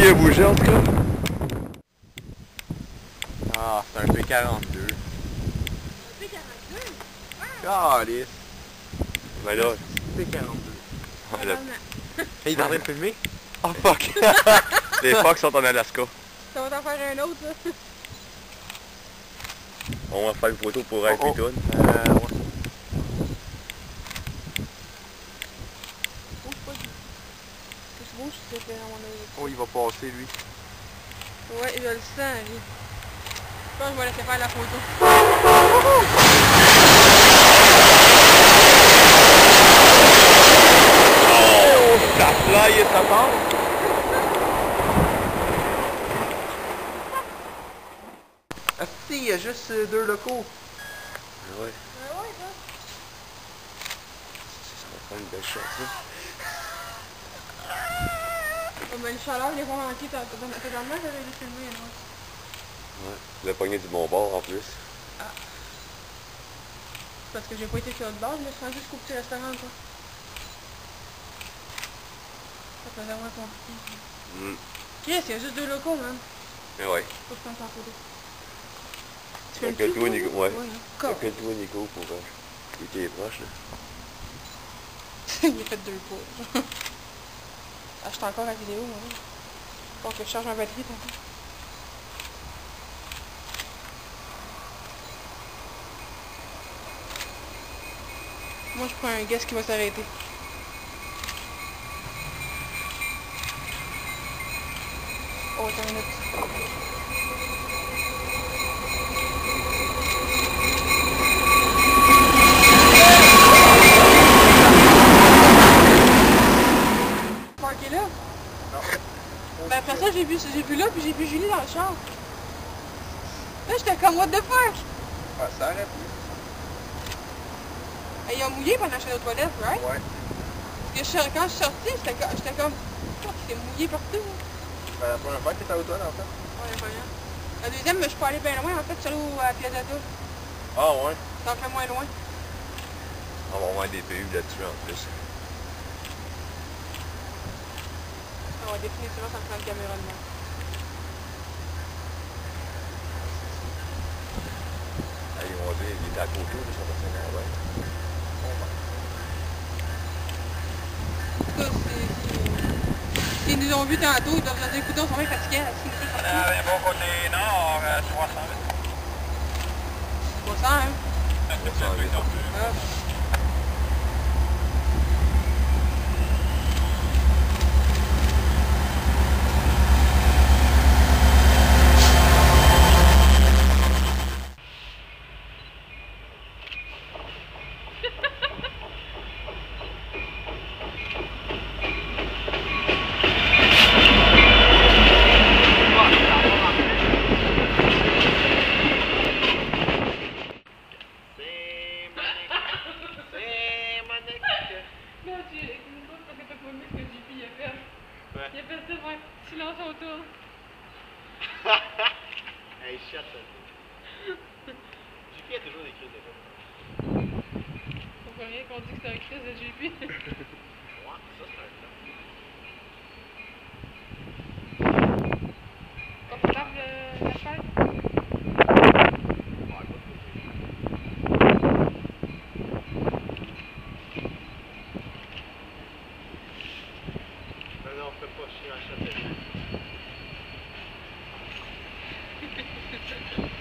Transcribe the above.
qui a bougé en tout cas. Ah, c'est un P42. Un P42? Calice. Ben là, P42. il est en train de filmer. Oh fuck! Les Fox sont en Alaska. Ça va t'en faire un autre, là. On va faire une photo pour un Python. Ouais. Bouge pas du... Plus bouge, s'il te plaît, à mon avis. Oh, il va passer, lui. Ouais, je le sens, lui. Je pense que je vais laisser faire la photo. Oh! Ça fly et ça part! Ah si, il y a juste 2 locaux. Ouais. Ouais, ça. Ça va faire une belle shot, ça. Oh, mais le chaleur, il est pas manqué totalement, j'avais le filmer, moi. Ouais. Il a pogné du bon bord en plus. Parce que j'ai pas été sur l'autre base, mais je suis rendu jusqu'au petit restaurant, quoi. Ça faisait vraiment compliqué. Chris, il y a juste 2 locaux, man. Mais ouais. Faut que je prenne ta photo. Tu fais Appelle-toi Nico. Ouais. hein? Appelle-toi Nico pour il était proche là. Il a fait 2 pouces. Ah, je suis encore à la vidéo, moi. Faut que je charge ma batterie, tantôt. Moi, je prends un guess qui va s'arrêter. Oh, attends une minute. Parké là? Non. Ben après ça, j'ai vu là, puis j'ai vu Julie dans le char. Là, j'étais comme, what the fuck? Ah, ça aurait pu. Il a mouillé pendant que j'étais aux toilettes, right? Ouais. Parce que quand je suis sortie, j'étais comme, fuck, il s'est mouillé partout. Ben, la première fois que t'étais à l'automne, en fait. Ouais, la première. La deuxième, je suis pas allée bien loin, en fait, je suis allée à Piazza d'Eau. Ah ouais. Donc, moins loin. On va avoir des PU là-dessus en plus. Ah ouais, définitivement, ça me prend une caméra de moi. Allez, on va dire, il était à côté, là, ça va faire un ouais. En tout cas, s'ils nous ont vus tantôt, ils doivent se dire, écoute, on s'en va fatigués. Bon côté nord, 60. 300, hein? 308. Ah. Là, tu écoutes pas parce que t'as pas aimé ce que JP a fait. Ouais. Il a fait ça, ouais. Silence autour. Hey, shit, ça. JP a toujours des crises de ça. Faut pas rien qu'on dit que c'est un crise de JP. Ouais, ça, c'est un Confortable, la chaise? Non, fais pas chier en chat.